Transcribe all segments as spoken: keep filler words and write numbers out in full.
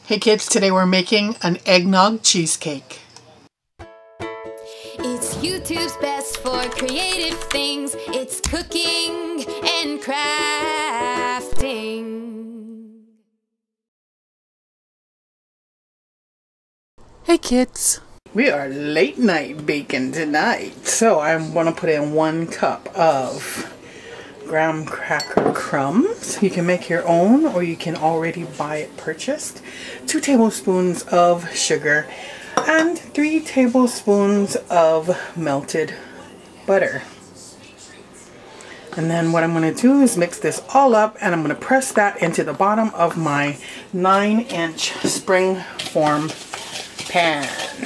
Hey kids, today we're making an eggnog cheesecake. It's YouTube's best for creative things. It's cooking and crafting. Hey kids. We are late night baking tonight. So I'm going to put in one cup of graham cracker crumbs. You can make your own or you can already buy it purchased. Two tablespoons of sugar and three tablespoons of melted butter. And then what I'm going to do is mix this all up and I'm going to press that into the bottom of my nine inch spring form pan.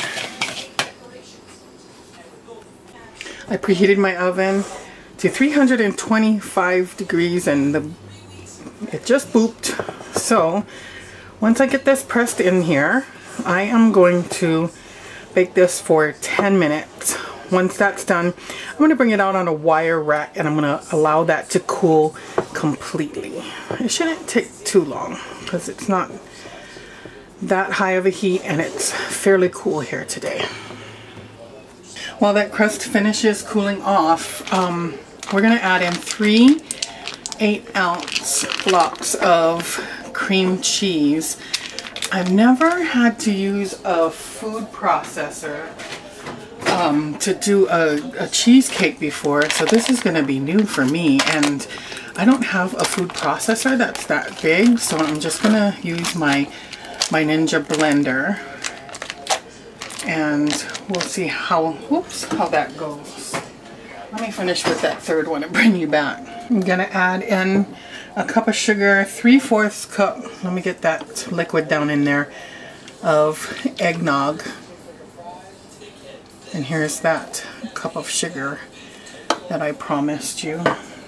I preheated my oven to three hundred twenty-five degrees and the, it just booped. So once I get this pressed in here, I am going to bake this for ten minutes. Once that's done, I'm going to bring it out on a wire rack and I'm going to allow that to cool completely. It shouldn't take too long because it's not that high of a heat and it's fairly cool here today. While that crust finishes cooling off, um, we're going to add in three eight ounce blocks of cream cheese. I've never had to use a food processor um, to do a, a cheesecake before, so this is going to be new for me, and I don't have a food processor that's that big, so I'm just going to use my, my Ninja blender, and we'll see how, whoops, how that goes. Let me finish with that third one and bring you back. I'm going to add in a cup of sugar, three-fourths cup, let me get that liquid down in there, of eggnog. And here's that cup of sugar that I promised you.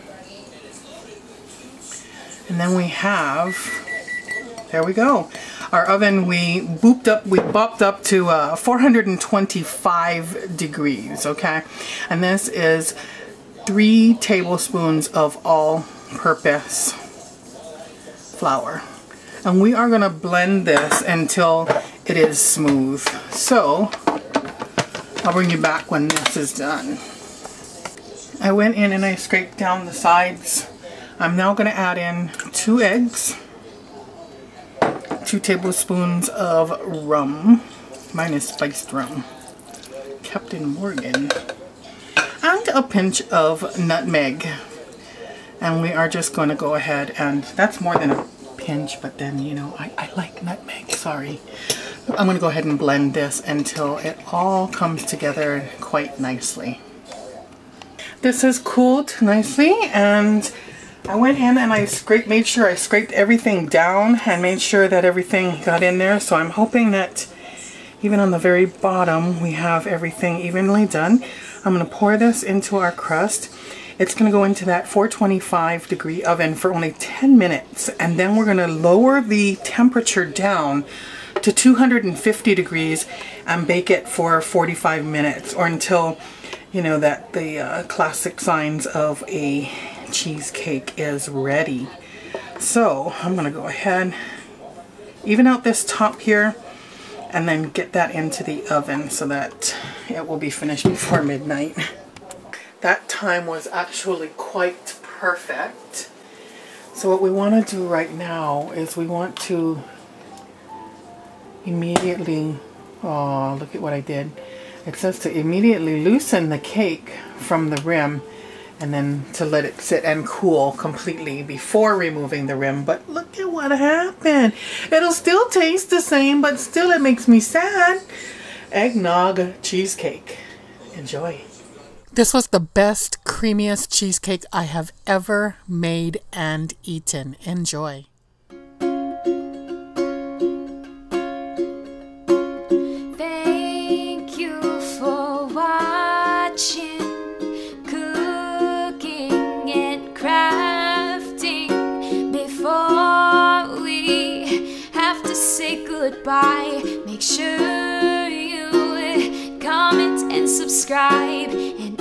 And then we have, there we go. Our oven, we booped up, we bopped up to uh, four hundred twenty-five degrees, okay? And this is three tablespoons of all-purpose flour. And we are gonna blend this until it is smooth. So, I'll bring you back when this is done. I went in and I scraped down the sides. I'm now gonna add in two eggs, two tablespoons of rum, mine is spiced rum, Captain Morgan, and a pinch of nutmeg. And we are just going to go ahead and, that's more than a pinch, but then, you know, I, I like nutmeg, sorry. I'm going to go ahead and blend this until it all comes together quite nicely. This has cooled nicely, and I went in and I scraped, made sure I scraped everything down and made sure that everything got in there. So I'm hoping that even on the very bottom we have everything evenly done. I'm going to pour this into our crust. It's going to go into that four twenty-five degree oven for only ten minutes, and then we're going to lower the temperature down to two hundred fifty degrees and bake it for forty-five minutes, or until, you know, that the uh, classic signs of a cheesecake is ready. So I'm gonna go ahead, even out this top here, and then get that into the oven so that it will be finished before midnight. That time was actually quite perfect. So what we want to do right now is we want to immediately, oh, look at what I did. It says to immediately loosen the cake from the rim and then to let it sit and cool completely before removing the rim. But look at what happened. It'll still taste the same, but still it makes me sad. Eggnog cheesecake. Enjoy. This was the best, creamiest cheesecake I have ever made and eaten. Enjoy. Thank you for watching Cooking and Crafting. Before we have to say goodbye, make sure you comment and subscribe, and